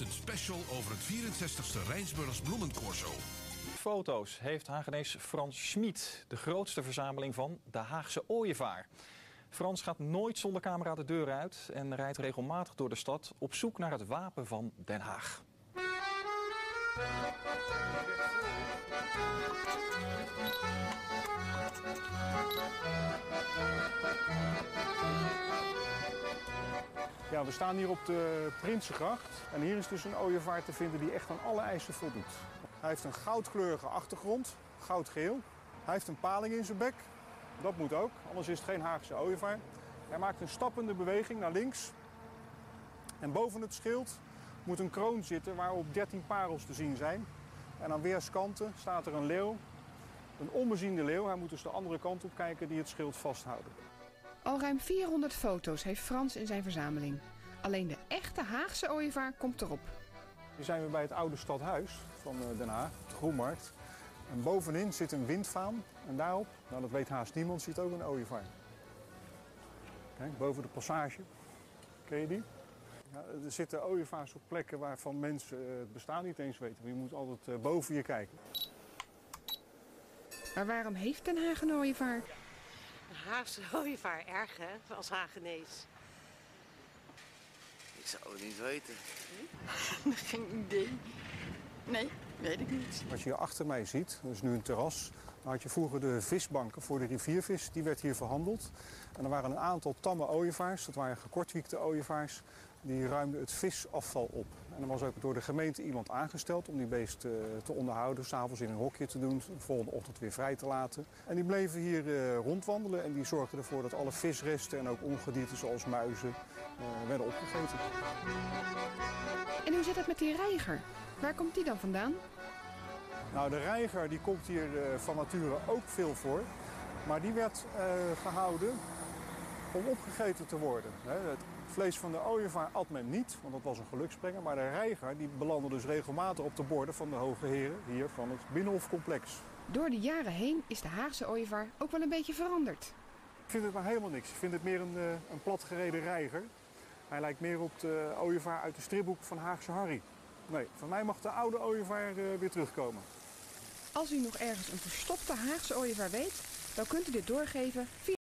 een special over het 64e Rijnsburgs Bloemencorso. Foto's heeft Haagenees Frans Schmid, de grootste verzameling van de Haagse ooievaar. Frans gaat nooit zonder camera de deur uit en rijdt regelmatig door de stad op zoek naar het wapen van Den Haag. Ja, we staan hier op de Prinsengracht en hier is dus een ooievaar te vinden die echt aan alle eisen voldoet. Hij heeft een goudkleurige achtergrond, goudgeel. Hij heeft een paling in zijn bek, dat moet ook, anders is het geen Haagse ooievaar. Hij maakt een stappende beweging naar links. En boven het schild moet een kroon zitten waarop 13 parels te zien zijn. En aan weerskanten staat er een leeuw, een onbeziende leeuw. Hij moet dus de andere kant op kijken die het schild vasthouden. Al ruim 400 foto's heeft Frans in zijn verzameling. Alleen de echte Haagse ooievaar komt erop. Hier zijn we bij het oude stadhuis van Den Haag, de Groenmarkt. En bovenin zit een windvaan en daarop, nou dat weet haast niemand, zit ook een ooievaar. Kijk, boven de passage. Ken je die? Ja, er zitten ooievaars op plekken waarvan mensen het bestaan niet eens weten. Je moet altijd boven je kijken. Maar waarom heeft Den Haag een ooievaar? Een Haagse ooievaar, erg hè, als Haagenees. Ik zou het niet weten. Geen idee. Nee, weet ik niet. Wat je hier achter mij ziet, dat is nu een terras. Daar had je vroeger de visbanken voor de riviervis, die werd hier verhandeld. En er waren een aantal tamme ooievaars, dat waren gekortwiekte ooievaars. Die ruimden het visafval op. En er was ook door de gemeente iemand aangesteld om die beest te onderhouden. 's Avonds in een hokje te doen, de volgende ochtend weer vrij te laten. En die bleven hier rondwandelen en die zorgden ervoor dat alle visresten en ook ongedierte zoals muizen werden opgegeten. En hoe zit het met die reiger? Waar komt die dan vandaan? Nou, de reiger die komt hier van nature ook veel voor. Maar die werd gehouden om opgegeten te worden. Het vlees van de ooievaar at men niet, want dat was een geluksbrenger. Maar de reiger die belandde dus regelmatig op de borden van de hoge heren hier van het Binnenhofcomplex. Door de jaren heen is de Haagse ooievaar ook wel een beetje veranderd. Ik vind het maar helemaal niks. Ik vind het meer een platgereden reiger. Hij lijkt meer op de ooievaar uit de stripboeken van Haagse Harry. Nee, van mij mag de oude ooievaar weer terugkomen. Als u nog ergens een verstopte Haagse ooievaar weet, dan kunt u dit doorgeven via